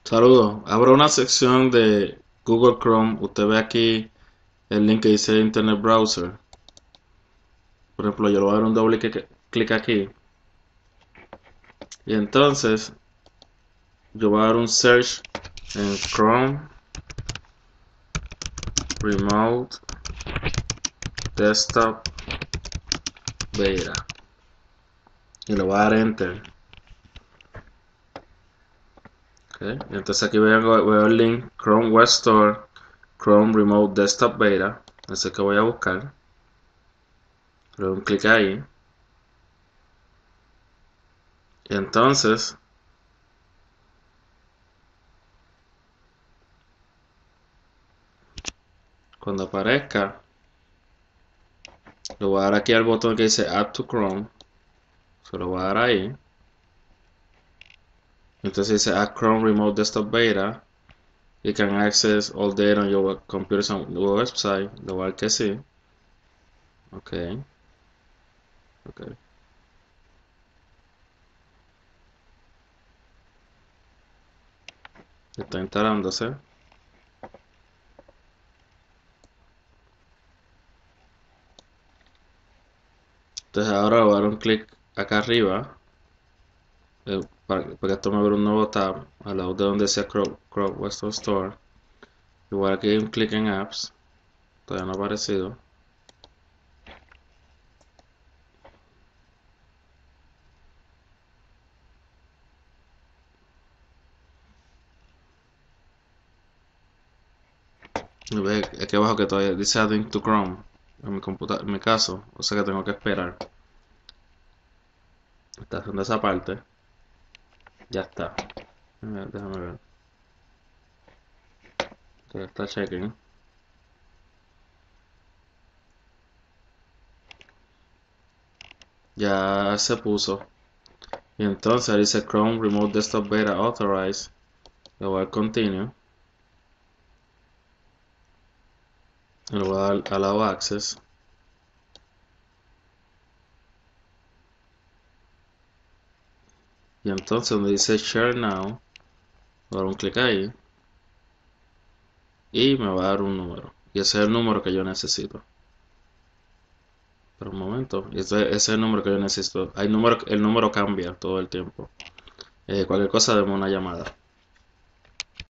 Saludos. Abro una sección de Google Chrome. Usted ve aquí el link que dice Internet Browser. Por ejemplo, yo le voy a dar un doble clic aquí. Y entonces yo voy a dar un search en Chrome Remote Desktop Beta. Y le voy a dar Enter. Okay. Y entonces aquí veo el link Chrome Web Store Chrome Remote Desktop Beta. Ese que voy a buscar. Le doy un clic ahí. Y entonces cuando aparezca, le voy a dar aquí al botón que dice Add to Chrome. Se lo voy a dar ahí. Entonces dice Add Chrome Remote Desktop Beta. You can access all data on your computer on the website. Le voy a dar que sí. Ok. Ok. Está instalándose. Entonces ahora voy a dar un clic acá arriba. Para que esto me abra un nuevo tab. Al lado de donde decía Chrome Web Store. Igual aquí hay un clic en Apps. Todavía no ha aparecido. Y ve aquí abajo que todavía dice Adding to Chrome. En mi caso. O sea que tengo que esperar. Está haciendo esa parte. Ya está. Déjame ver. Ya está checking. Ya se puso. Y entonces dice Chrome Remote Desktop Beta Authorized. Le voy a dar Continue. Y le voy a dar Allow Access. Y entonces donde dice Share Now, voy a dar un clic ahí. Y me va a dar un número. Y ese es el número que yo necesito. Pero un momento. Ese es el número que yo necesito. El número cambia todo el tiempo. Cualquier cosa, deme una llamada.